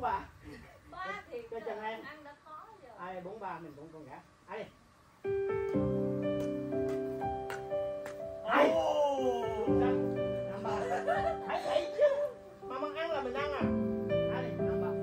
43. Ba thì Cho Trần An. ăn đã khó giờ. Ai 43 mình cũng còn gã. Ai đi. Ai. Thấy vậy chứ. Mà mình ăn là mình ăn à. Ai đi 53.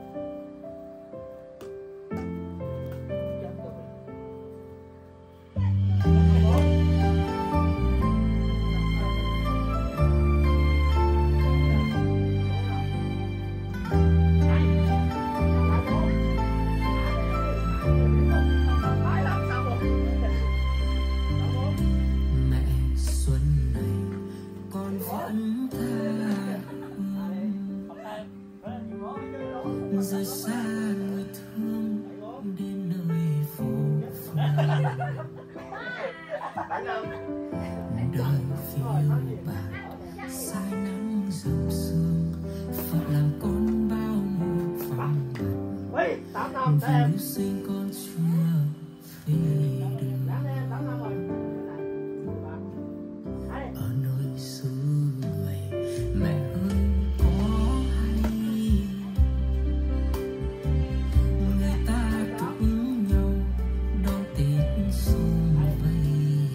rời xa người thương đến nơi vô phương, đời phiêu bạt sai nắng dầm sương, phận làm con bao một vòng vặt, vô sinh con chưa về đường. Ở nơi xứ người mẹ ơi có hay người ta tụng nhau đón Tết xung vầy,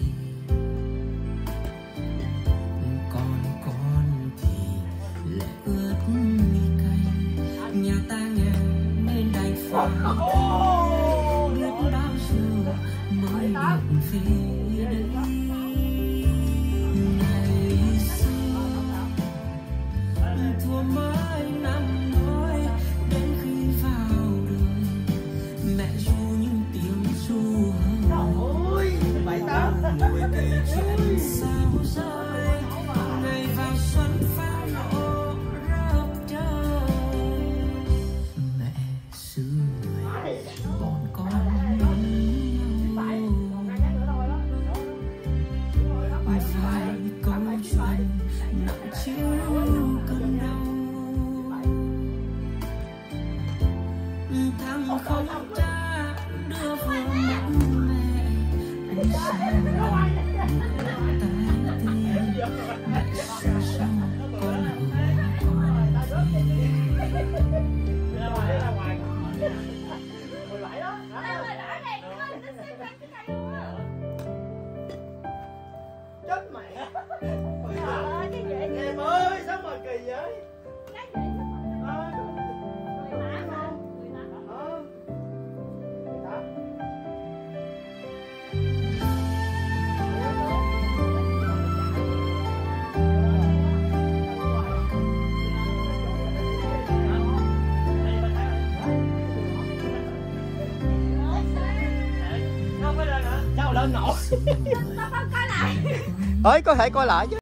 con thì lệ ướt mi cay, nhà ta nghèo nên đành phải biết bao giờ mới được về đây. Thua mãi năm nói đến khi vào đời, mẹ ru những tiếng ru ngồi kể chuyện sao rơi, ngày vào xuân pháo nổ rớp trời. Mẹ xứ người bọn con vài câu chuyện nặng chiếu cơn đau, thằng không cha đưa vào mộng mẹ, anh sao tái tiên mẹ sao sao con chết mẹ. Em ơi sao mà kỳ vậy? Sao lên nổi? Ơi có thể coi lại chứ.